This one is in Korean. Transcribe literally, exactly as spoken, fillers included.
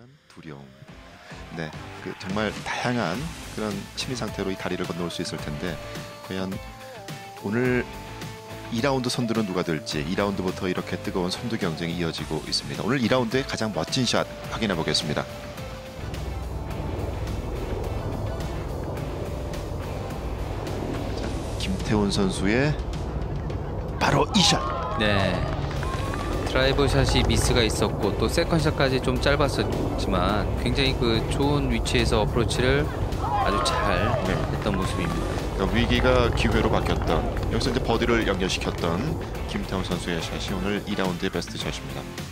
두려움. 네, 그 정말 다양한 그런 심리 상태로 이 다리를 건너올 수 있을 텐데 과연 오늘 이 라운드 선두는 누가 될지 이 라운드부터 이렇게 뜨거운 선두 경쟁이 이어지고 있습니다. 오늘 이 라운드의 가장 멋진 샷 확인해 보겠습니다. 자, 김태훈 선수의 바로 이 샷. 네. 드라이브 샷이 미스가 있었고 또 세컨샷까지 좀 짧았었지만 굉장히 그 좋은 위치에서 어프로치를 아주 잘 네. 했던 모습입니다. 그러니까 위기가 기회로 바뀌었던 여기서 이제 버디를 연결시켰던 김태훈 선수의 샷이 오늘 이 라운드의 베스트 샷입니다.